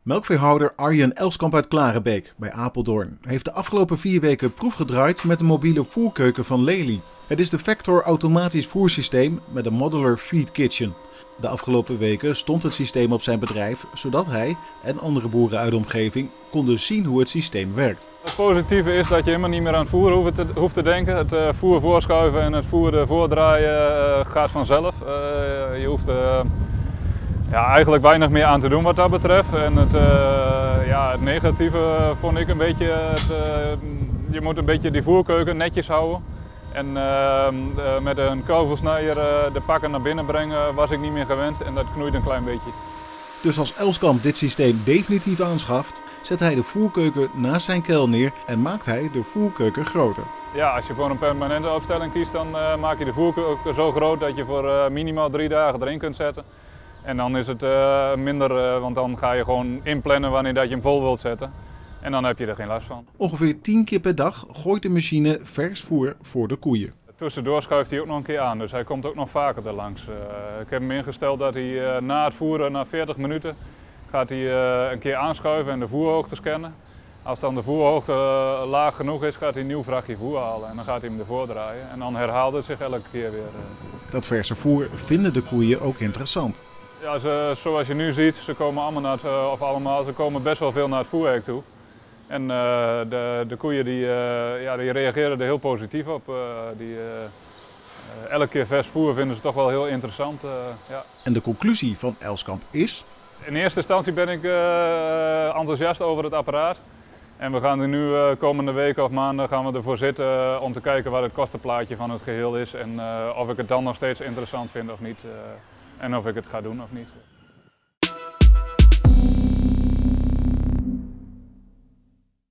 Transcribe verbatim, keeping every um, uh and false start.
Melkveehouder Arjen Elskamp uit Klarenbeek bij Apeldoorn heeft de afgelopen vier weken proef gedraaid met de mobiele voerkeuken van Lely. Het is de Vector automatisch voersysteem met een modular feed kitchen. De afgelopen weken stond het systeem op zijn bedrijf, zodat hij en andere boeren uit de omgeving konden zien hoe het systeem werkt. Het positieve is dat je helemaal niet meer aan het voer hoeft te, hoeft te denken. Het uh, voer voorschuiven en het voer voordraaien uh, gaat vanzelf. Uh, je hoeft uh, ja, eigenlijk weinig meer aan te doen wat dat betreft. En het, uh, ja, het negatieve vond ik een beetje, het, uh, je moet een beetje die voerkeuken netjes houden. En uh, met een kauvelsnijer uh, de pakken naar binnen brengen was ik niet meer gewend en dat knoeit een klein beetje. Dus als Elskamp dit systeem definitief aanschaft, zet hij de voerkeuken naast zijn kuil neer en maakt hij de voerkeuken groter. Ja, als je voor een permanente opstelling kiest, dan uh, maak je de voerkeuken zo groot dat je voor uh, minimaal drie dagen erin kunt zetten. En dan is het uh, minder, uh, want dan ga je gewoon inplannen wanneer dat je hem vol wilt zetten. En dan heb je er geen last van. Ongeveer tien keer per dag gooit de machine vers voer voor de koeien. Tussendoor schuift hij ook nog een keer aan, dus hij komt ook nog vaker erlangs. Uh, ik heb hem ingesteld dat hij uh, na het voeren, na veertig minuten, gaat hij uh, een keer aanschuiven en de voerhoogte scannen. Als dan de voerhoogte uh, laag genoeg is, gaat hij een nieuw vrachtje voer halen en dan gaat hij hem ervoor draaien. En dan herhaalt het zich elke keer weer. Uh. Dat verse voer vinden de koeien ook interessant. Ja, ze, zoals je nu ziet, ze komen allemaal naar het, uh, of allemaal, ze komen best wel veel naar het voerhek toe. En uh, de, de koeien die, uh, ja, die reageren er heel positief op. Uh, die, uh, uh, elke keer vers voer vinden ze toch wel heel interessant. Uh, ja. En de conclusie van Elskamp is? In eerste instantie ben ik uh, enthousiast over het apparaat. En we gaan er nu uh, komende weken of maanden gaan we ervoor zitten uh, om te kijken wat het kostenplaatje van het geheel is. En uh, of ik het dan nog steeds interessant vind of niet. Uh, en of ik het ga doen of niet.